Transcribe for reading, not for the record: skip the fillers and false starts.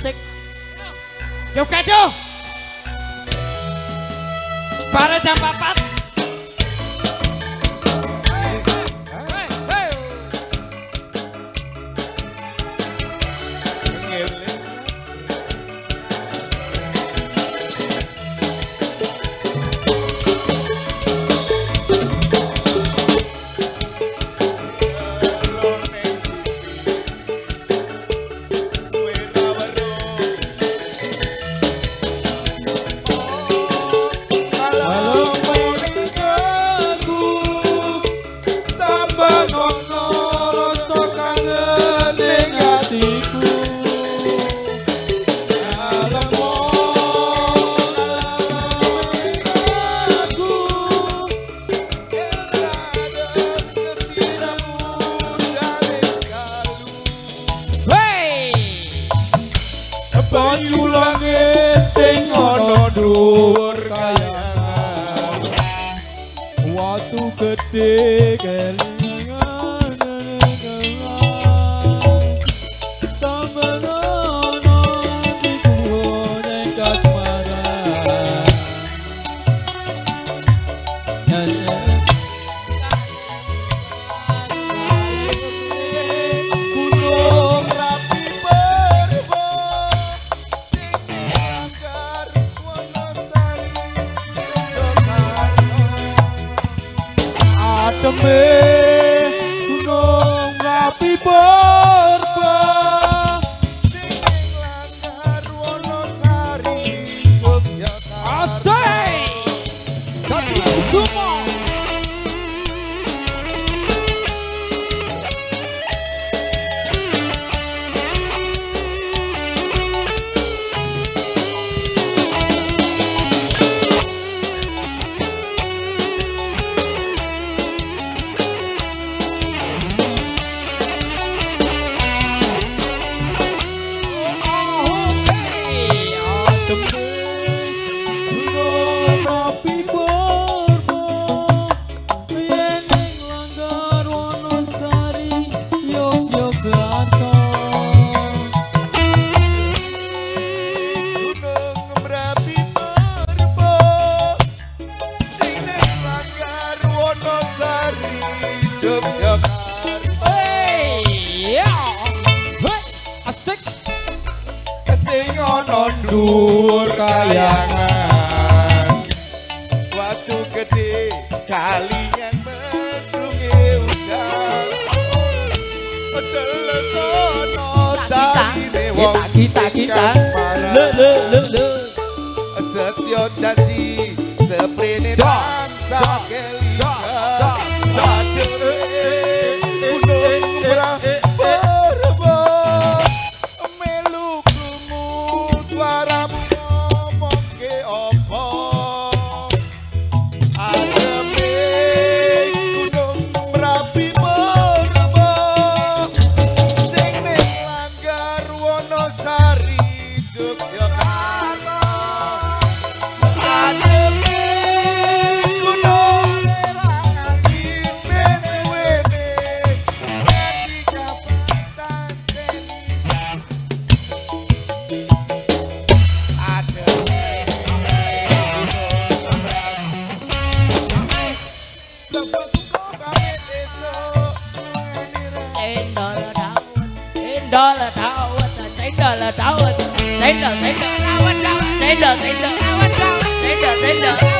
asik. Yuk kejo. Para jam 4. Banyu langit sing ana dhuwur kayangan watu gedhe kelingan tambenono dikuwo ning kasmaran gunung rapi berbo Ademe gunung rapi berba sing langgar Wonosari Yogyakarta asik Satya Kusuma dhuwur kayangan watu gede kalian mendunge udan pedelesono daline wong kita le setyo janji seprene bangsa kelingan Tender